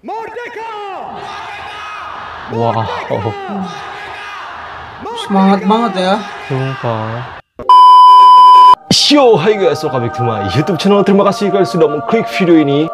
Merdeka! Wow, Semangat banget ya. sumpah. Yo, hai guys, welcome back to my YouTube channel. Terima kasih kalian sudah mengklik video ini.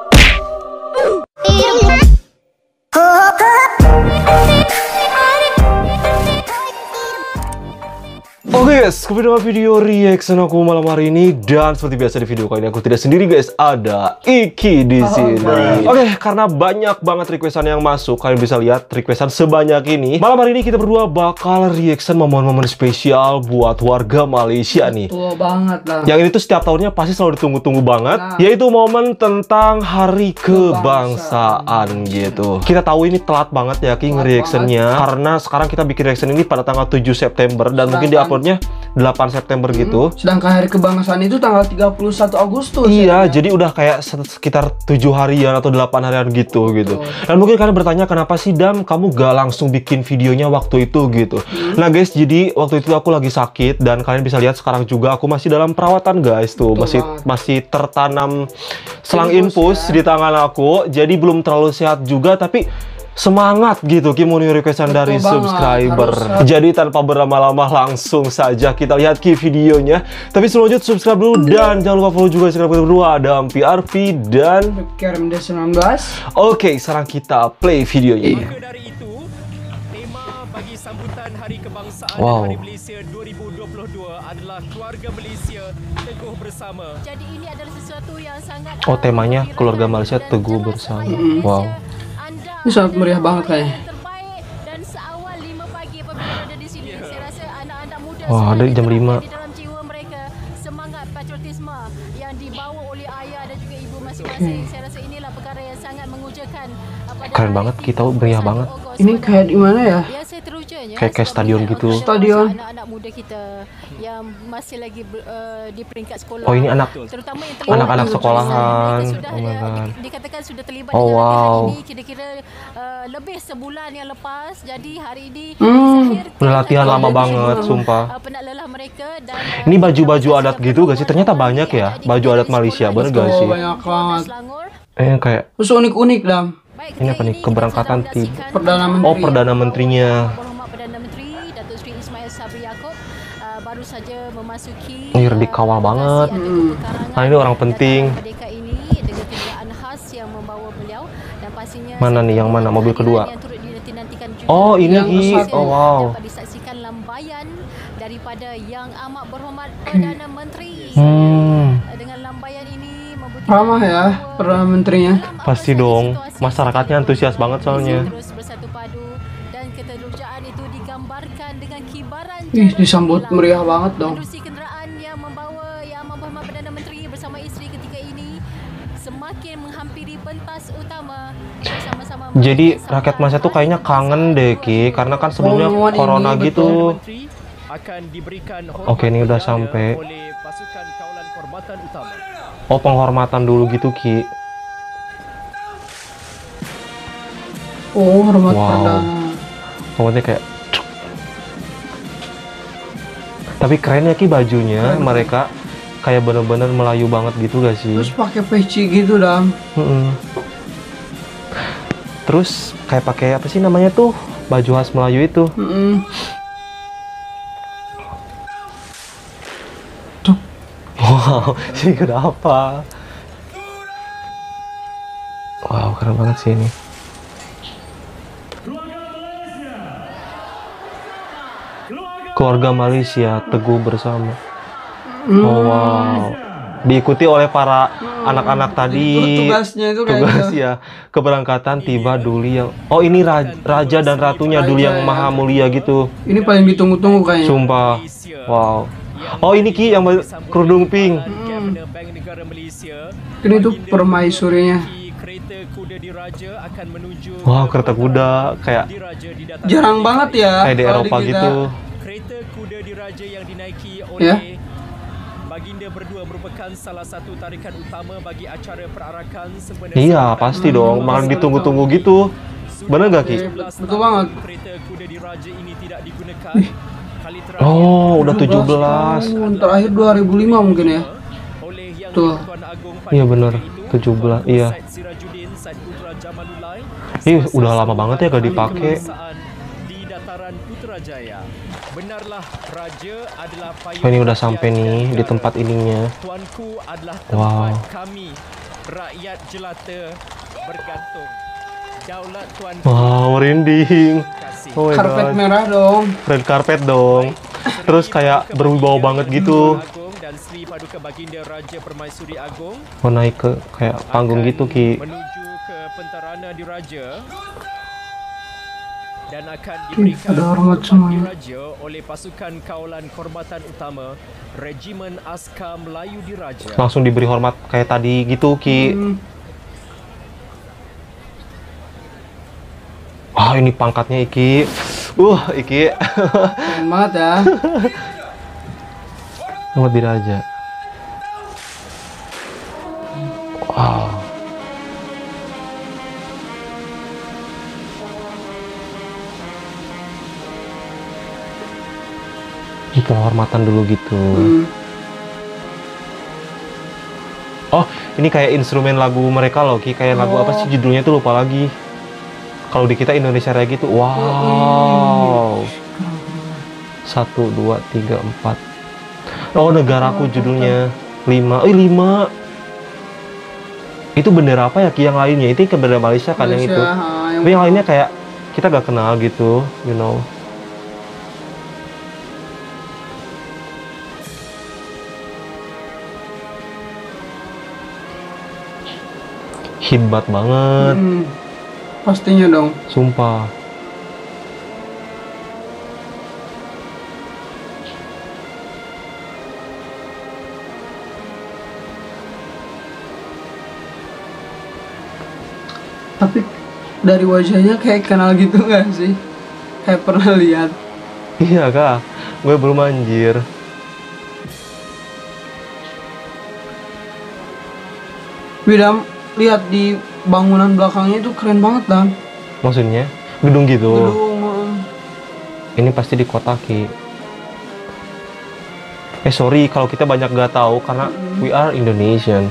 Oke guys, kembali dengan video reaction aku malam hari ini, dan seperti biasa di video kali ini aku tidak sendiri guys, ada Iki di sini. Oke, karena banyak banget requestan yang masuk, kalian bisa lihat requestan sebanyak ini. Malam hari ini kita berdua bakal reaction momen-momen spesial buat warga Malaysia nih. Tua banget lah. Yang ini tuh setiap tahunnya pasti selalu ditunggu-tunggu banget, yaitu momen tentang Hari Kebangsaan gitu. Kita tahu ini telat banget ya Ki reactionnya, karena sekarang kita bikin reaction ini pada tanggal 7 September dan mungkin diuploadnya 8 September gitu. Sedangkan Hari Kebangsaan itu tanggal 31 Agustus. Iya, jadi udah kayak sekitar 7 harian atau 8 harian gitu. Dan mungkin kalian bertanya, kenapa sih Dam kamu gak langsung bikin videonya waktu itu gitu. Nah guys, jadi waktu itu aku lagi sakit, dan kalian bisa lihat sekarang juga aku masih dalam perawatan guys tuh. Masih tertanam selang infus di tangan aku. Jadi belum terlalu sehat juga, tapi semangat gitu Ki mau requestan dari subscriber. Jadi tanpa berlama-lama langsung saja kita lihat Ki videonya. Tapi sebelum lanjut, subscribe dulu dan jangan lupa follow juga Instagram kita berdua, ada Ampi Arfi dan KRMD19. Oke, sekarang kita play videonya. Dari itu, tema bagi sambutan Hari Kebangsaan Wow. Hari Malaysia 2022 adalah keluarga Malaysia teguh bersama. Jadi ini adalah sesuatu yang sangat Oh, temanya keluarga Malaysia teguh bersama. Wow. Ini sangat meriah banget kayaknya. Terbaik dan seawal 5 pagi apabila berada di sini. Saya rasa anak-anak muda Wah, ada jam 5. di dalam jiwa mereka semangat patriotisme yang dibawa oleh ayah dan juga ibu masing-masing. Saya rasa inilah perkara yang sangat mengujakan. Keren banget, kita meriah banget. Ini kayak di mana ya? Ya, saya terujanya Kayak stadion gitu. Stadion. Anak-anak muda kita yang masih lagi di peringkat sekolah. Oh, ini terutama yang anak-anak sekolahan. Mereka sudah, Oh my God. dikatakan sudah terlibat Oh, dengan latihan wow. ini kira-kira lebih sebulan yang lepas. Jadi hari ini Udah latihan lama banget, sumpah. penat lelah mereka dan Ini baju-baju adat gitu gak sih? Ternyata banyak ya baju adat Malaysia, bener gak sih? Banyak banget. Kayak Terus unik-unik Dam. ini apa nih? Keberangkatan tim. Perdana Menteri. Oh, Perdana Menterinya. Berhormat Perdana Menteri Datuk Seri Ismail Sabri Yaakob baru saja memasuki Dikawal banget. Nah, ini orang penting. Merdeka ini dengan kendaraan khas yang membawa beliau, dan pastinya Mana nih, yang mana? Mobil kedua? yang turut dinantikan juga. Oh, ini Yang Ki. satu. Oh, wow. Dapat disaksikan lambayan daripada yang amat berhormat Perdana Menteri. Dengan lambayan ini membuktikan Ramah ya Perdana Menterinya. Pasti dong. Masyarakatnya antusias banget soalnya. terus bersatu padu dan keterujaan itu digambarkan dengan kibaran Ih, disambut meriah banget dong. Menerusi kenderaan yang membawa Yang Amat Berhormat Perdana Menteri bersama isteri ketika ini semakin menghampiri pentas utama bersama-sama. Jadi rakyat Malaysia tuh kayaknya kangen deh Ki, karena kan sebelumnya Momen ini, corona betul. gitu. Menteri akan diberikan Oke, ini udah hormat sampai. oleh pasukan kawalan kehormatan utama. Oh, penghormatan dulu gitu Ki. Oh, hormat Wow. Perdana. Pokoknya kayak. Tapi keren ya Ki bajunya, mereka kayak bener-bener Melayu banget gitu gak sih? Terus pakai peci gitu Dam. Terus kayak pakai apa sih namanya tuh, baju khas Melayu itu. Tuh. Wow, sih kenapa? Wow, keren banget sih ini. Keluarga Malaysia teguh bersama. Oh, wow. Diikuti oleh para anak-anak tadi. Tugasnya itu kayak Tugas gitu. ya. Keberangkatan tiba Duli yang. Oh, ini raja dan ratunya Duli yang maha mulia gitu. Ini paling ditunggu-tunggu kayaknya. Sumpah. Wow. Oh, ini Ki yang kerudung pink. Cabinet Bank Negara Malaysia. Ini tuh permaisurinya. Kereta kuda diraja akan menuju Wow, kereta kuda kayak diraja di dataran Jarang banget ya. kayak di kalau Eropa kita. gitu. Kereta kuda diraja yang dinaiki Ya. oleh baginda berdua merupakan salah satu tarikan utama bagi acara perarakan sempena Iya, pasti dong. Malah ditunggu-tunggu gitu. Bener gak Ki? Betul banget. Kereta kuda diraja ini tidak digunakan. Kali terakhir Oh, udah 17. Tahun terakhir 2005 mungkin ya. oleh Yang Tuh. di-Pertuan Agong Iya pada bener, ketika itu, 17. Iya. Said Sirajuddin, Said Putra Jamal Manulai. Ih, udah lama banget ya gak dipakai. Di dataran Putrajaya. Benarlah raja adalah payung. Oh, ini udah sampai nih di tempat ininya. Tuanku adalah tempat Wow. kami, rakyat jelata bergantung. Daulat tuanku. Wow, merinding. Kasih. Oh my Karpet god. merah dong. Red carpet dong. Terus kayak berwibawa banget gitu. Agung dan Sri Paduka Baginda Raja Permaisuri Agung Oh, naik ke kayak panggung akan gitu, Ki. menuju ke pentarana diraja dan akan diberikan ada hormat semuanya. diraja oleh pasukan kawalan kehormatan utama Regimen Askar Melayu Diraja. Langsung diberi hormat kayak tadi gitu, Ki. Ah, ini pangkatnya Iki. Iki. Keren banget ya. Hormat diraja. Wow. Ini penghormatan dulu gitu. Oh, ini kayak instrumen lagu mereka loh, Ki. Kayak lagu apa sih judulnya tuh lupa lagi. Kalau di kita Indonesia Raya gitu. Wow. 1, 2, 3, 4. Oh, negaraku judulnya. 5. 5. Itu bendera apa ya, Ki, yang lainnya? Itu ke bendera Malaysia kan yang itu. Tapi yang lainnya kayak kita gak kenal gitu, you know. Hebat banget. Pastinya dong. Sumpah. Tapi dari wajahnya kayak kenal gitu gak sih? Kayak pernah lihat. Iya, Kak. Gue belum anjir. Widam, lihat di bangunan belakangnya itu keren banget, Dam. Maksudnya gedung gitu. Gedung. Ini pasti di kota, Ki. Sorry kalau kita banyak gak tahu karena we are Indonesian.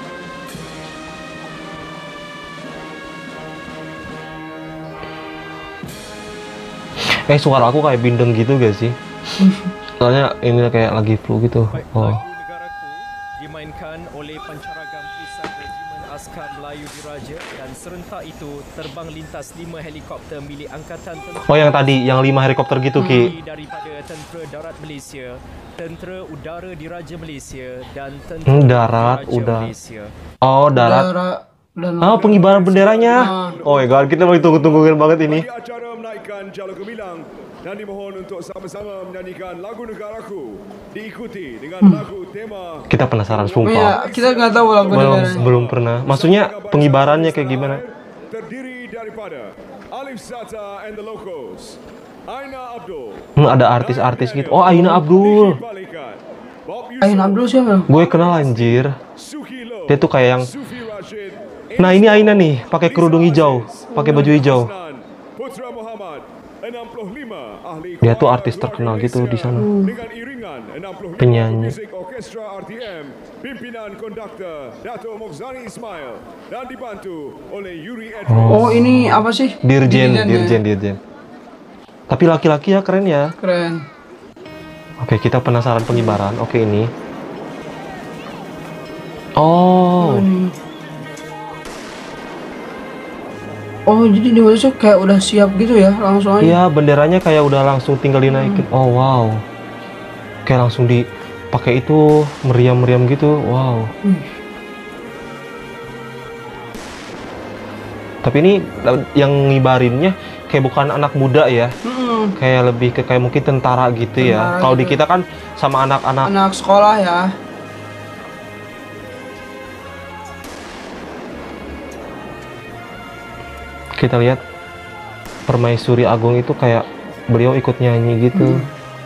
Suara aku kayak bindeng gitu gak sih? Soalnya ini kayak lagi flu gitu. Oh. Lagu Negaraku dimainkan oleh pancaragam pusat Regimen Askar Melayu Diraja dan serentak itu terbang lintas 5 helikopter milik Angkatan Tentera. Oh, yang tadi, yang 5 helikopter gitu, Ki. Daripada Tentera Darat Malaysia, Tentera Udara Diraja Malaysia dan Tentera Darat, Diraja udara. Malaysia. Oh, darat. Dan Oh, pengibaran benderanya. Oh my god, kita lagi tunggu-tungguin banget ini. Bagi acara menaikkan Jala Gemilang dan dimohon untuk sama-sama menyanyikan lagu Negaraku diikuti dengan lagu tema. Kita penasaran, ya, sumpah. kita nggak tahu lagu negaranya. Belum pernah. Maksudnya pengibarannya kayak gimana? Terdiri daripada Alif Sata and the Locos, Aina Abdul, Ada artis-artis gitu. Oh, Aina Abdul. Balikan, Bob Ain Abdul siapa? Gue kenal anjir. Suki Lo, Dia tuh kayak yang. Sufi Rashid, Nah, ini Aina nih, pakai kerudung hijau, pakai baju hijau. Putra Muhammad, 65 ahli Dia tuh choir artis luar terkenal gitu Malaysia. di sana. Dengan iringan 65 Penyanyi. musik orkestra RTM, pimpinan konduktor Dato' Mokhzani Ismail dan dibantu oleh Yuri Edwards. Oh, ini apa sih? Dirjen. Ya? Tapi laki-laki ya, keren ya. Keren. Oke, kita penasaran pengibaran. Oke, ini. Oh. Oh, jadi di Malaysia kayak udah siap gitu ya, langsung aja. Iya, benderanya kayak udah langsung tinggal dinaikin. Oh, wow. Kayak langsung dipakai itu meriam-meriam gitu. Wow. Tapi ini yang ngibarinnya kayak bukan anak muda ya. Kayak lebih ke kayak mungkin tentara gitu ya. Kalau di kita kan sama anak-anak. Anak sekolah ya. Kita lihat Permaisuri Agung itu kayak beliau ikut nyanyi gitu.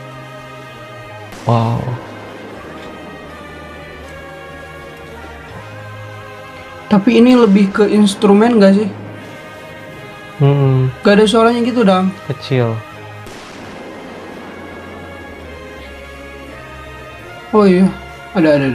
Wow. Tapi ini lebih ke instrumen gak sih? Gak ada suaranya gitu, Dam. Kecil. Oh iya, ada.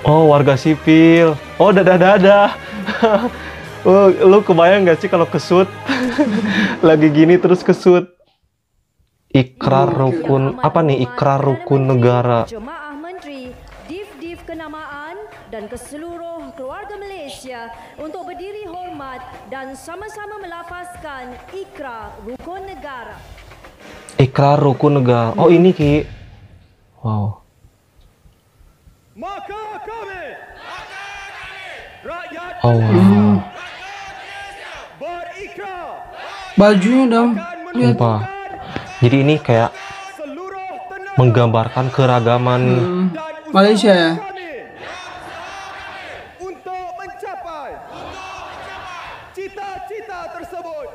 Oh, warga sipil. Oh, dadah. Lu kebayang gak sih kalau kesut? Lagi gini terus kesut. Ikrar rukun, apa nih ikrar rukun negara? Jemaah Menteri, Div Kenamaan dan ke seluruh keluarga Malaysia untuk berdiri hormat dan sama-sama melafazkan ikrar rukun negara. Ikrar rukun negara. Oh, ini Ki. Wow. Maka kami rakyat Oh, wow. berikrar Bajunya dong. Lihat. Sumpah. Jadi ini kayak seluruh tenaga menggambarkan keragaman Malaysia ya. kami untuk mencapai cita-cita tersebut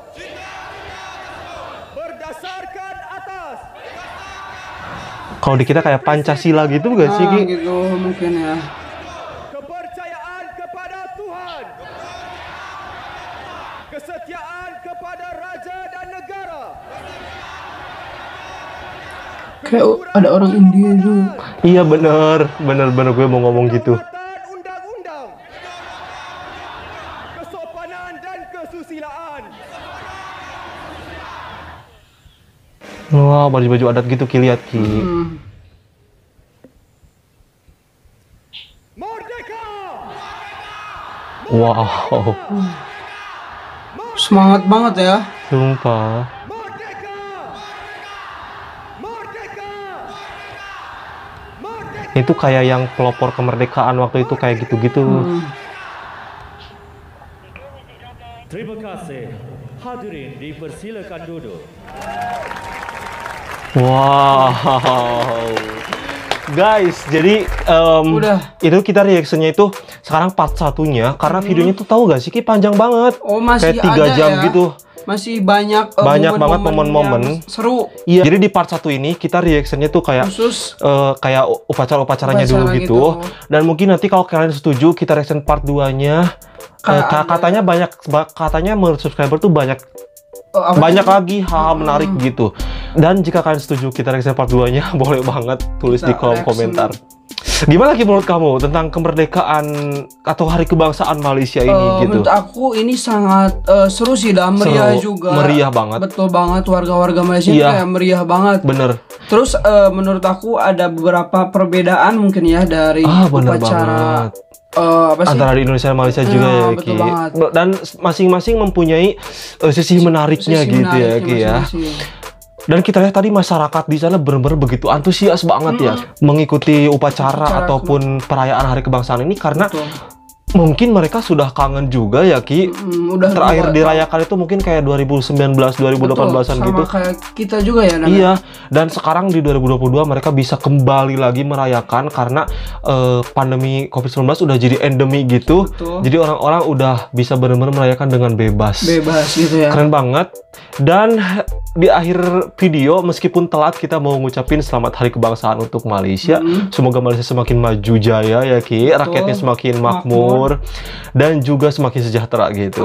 berdasarkan atas kalau di kita kayak Pancasila gitu gak sih Ki? Gitu mungkin ya. kepercayaan kepada Tuhan, kesetiaan kepada raja dan negara, Kayak ada orang India juga. Iya bener gue mau ngomong gitu. ketaatan undang-undang, kesopanan dan kesusilaan. Wah, baju-baju adat gitu Ki, lihat Ki. Merdeka! Wow, Semangat banget ya. sumpah. Merdeka! Merdeka! Merdeka! Itu kayak yang pelopor kemerdekaan waktu itu kayak gitu-gitu. Terima kasih. Hadirin dipersilakan duduk. Wow. Guys, jadi Udah. itu kita reactionnya itu sekarang part satunya karena videonya tuh tahu gak sih Ki panjang banget. Oh, masih kayak 3 ada jam ya? gitu. Masih banyak Banyak banget momen-momen. yang seru. Iya. Jadi di part satu ini kita reactionnya tuh kayak Khusus kayak upacara-upacaranya dulu upacara gitu. gitu. Dan mungkin nanti kalau kalian setuju kita reaction part 2-nya. Katanya katanya menurut subscriber tuh banyak banyak lagi hal-hal menarik gitu. Dan jika kalian setuju kita reaction part 2-nya, boleh banget tulis di kolom komentar. Gimana Ki menurut kamu tentang kemerdekaan atau hari kebangsaan Malaysia ini gitu? Menurut aku ini sangat seru sih dan meriah Seru, juga. meriah banget. Betul banget, warga-warga Malaysia Iya. kayak meriah banget. Bener. Terus menurut aku ada beberapa perbedaan mungkin ya dari Bener upacara banget. apa sih? Antara di Indonesia dan Malaysia juga ya betul Ki. banget. Dan masing-masing mempunyai sisi menariknya Sisi gitu ya menariknya Ki ya. masing-masing. Dan kita lihat tadi masyarakat di sana benar-benar begitu antusias banget ya mengikuti upacara ataupun perayaan hari kebangsaan ini karena Betul. mungkin mereka sudah kangen juga ya Ki. Udah Terakhir juga, dirayakan itu mungkin kayak 2019 2018-an sama gitu. kayak kita juga ya. Iya, dan sekarang di 2022 mereka bisa kembali lagi merayakan karena pandemi COVID-19 udah jadi endemi gitu. Betul. Jadi orang-orang udah bisa benar-benar merayakan dengan bebas. Bebas gitu ya. Keren banget. Dan di akhir video, meskipun telat, kita mau ngucapin selamat Hari Kebangsaan untuk Malaysia. Semoga Malaysia semakin maju jaya ya Ki, rakyatnya semakin makmur dan juga semakin sejahtera gitu.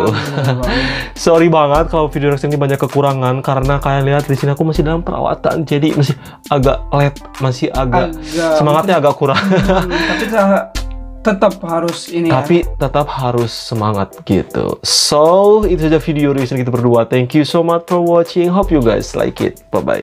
Sorry banget kalau video reaction ini banyak kekurangan karena kalian lihat di sini aku masih dalam perawatan, jadi masih agak late, masih agak semangatnya agak kurang. Tapi tetap harus ini Tapi tetap harus semangat gitu. So, itu saja video reaction kita berdua. Thank you so much for watching. Hope you guys like it. Bye-bye.